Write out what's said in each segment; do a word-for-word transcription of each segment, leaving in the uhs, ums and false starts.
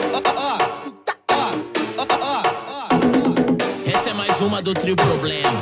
Essa é mais uma do Trio Problema.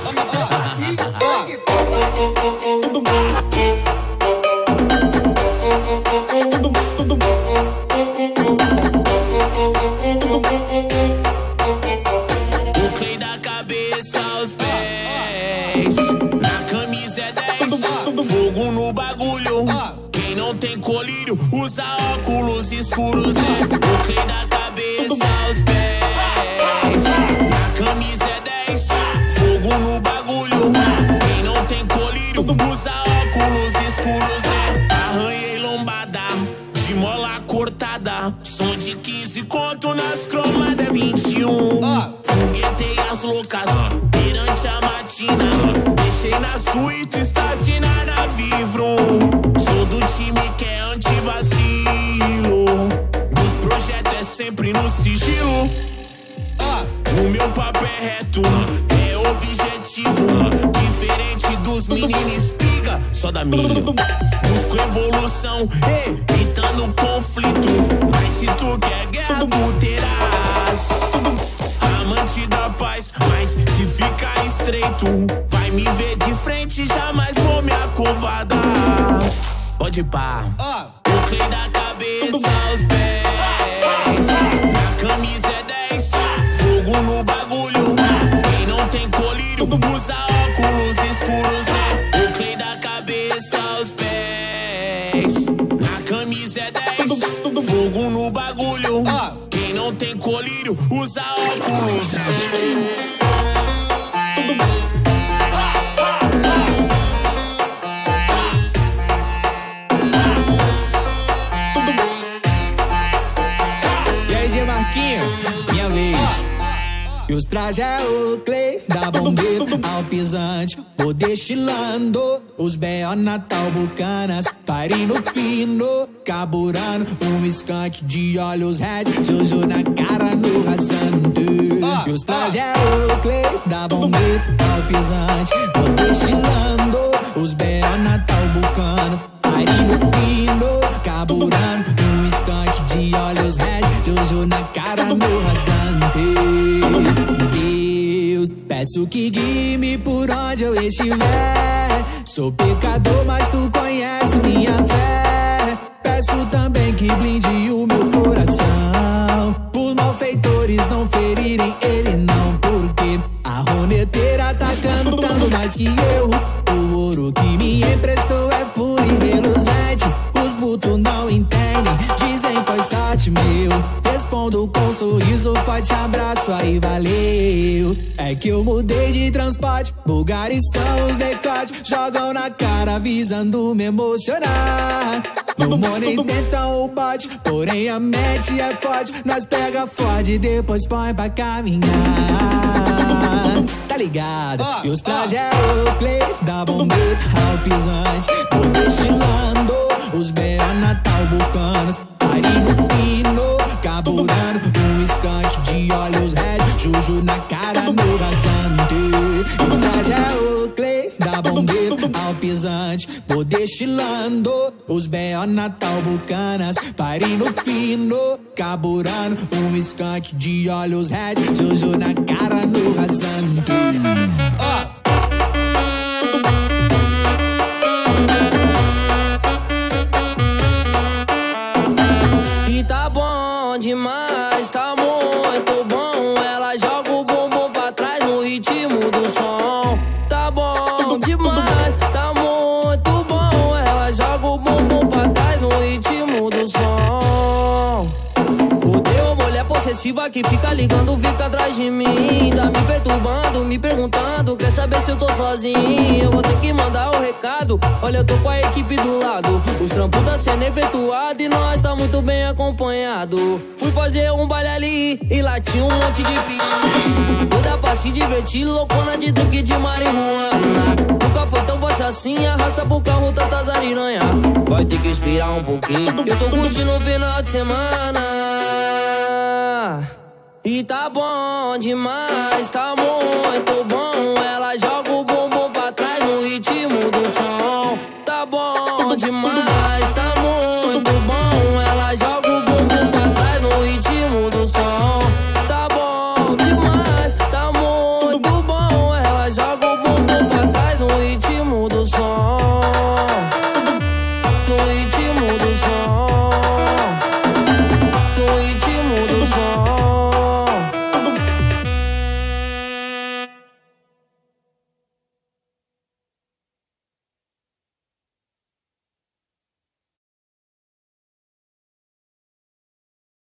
O Clay da cabeça aos pés, na camisa é dez, fogo no bagulho. Quem não tem colírio usa óculos escuros. É o Clay da cabeça aos pés, na camisa é dez, fogo no bagulho. Quem não tem colírio usa óculos escuros. É arranhei lombada de mola cortada, som de quinze conto nas cromadas é vinte e um. Foguetei as loucas perante a matina, deixei na suíte estatina na Vivron. Sou do time que é anti-vacilo, os projetos é sempre no sigilo. O meu papo é reto, é objetivo, diferente dos meninos espiga, só dá milho. Busco evolução, evitando conflito, mas se tu quer guerra, tu terás. Amante da paz, mas se ficar estreito, vai me ver de frente, jamais vou me acovardar. Pode pá, o Clay da cabeça aos pés, na camisa é dez, fogo no bagulho. Quem não tem colírio usa óculos escuros. É o Clay da cabeça aos pés, na camisa é dez, fogo no bagulho. Quem não tem colírio usa óculos escuros. E aí, G Marquinho, minha vez. E os trajes é o Clay, da bombeta ao pisante, vou destilando os B O Natal Bucanas, farinho fino, carburando, um skunk de olhos red, Jojo na cara no rasante. E os trajes é o Clay, da bombeta ao pisante, vou destilando os B O Natal Bucanas, farinho fino, carburando, um skunk de olhos red, Jojo na cara no rasante. Deus, peço que guie-me por onde eu estiver. Sou pecador, mas tu conhece minha fé. Peço também que blinde o meu coração, os malfeitores não ferirem ele não, porque a roneteira tá cantando mais que eu. O ouro que me emprestou é puro e reluzente, os putos não entendem, dizem foi sorte meu. Respondo com um sorriso, forte abraço, aí valeu. É que eu mudei de transporte, Bulgari são os decotes, jogam na cara visando me emocionar. No money tentam o bote, porém a mente é forte, nós pega forte e depois põe pra caminhar. Tá ligado? E os trajes é o Clay, da bombeta ao pisante, vou destilando os B O Natal Bucanas, farinho fino, carburando, um skunk de olhos red, Juju na cara no rasante. E os trajes é o Clay, da bombeta ao pisante, vou destilando os B O Natal Bucanas, farinho fino, carburando, um skunk de olhos red, Juju na cara no rasante. E tá bom demais, tá muito bom. Ela joga o bumbum pra trás no ritmo do som. Tá bom demais, tá muito bom. Ela joga o bumbum pra trás no ritmo do som. Odeio mulher possessiva que fica ligando, fica atrás de mim, tá me perturbando, me perguntando, quer saber se eu tô sozinho. Eu vou ter que mandar o recado, olha eu tô com a equipe do lado, os trampos tá sendo efetuado e nós tá muito bem acompanhado. Fui fazer um baile ali e lá tinha um monte de pique, toda pra se divertir, loucona de drink de marihuana. Nunca foi tão fácil assim, arrasta pro carro tantas ariranha, vai ter que esperar um pouquinho, eu tô curtindo o final de semana. E tá bom demais, tá muito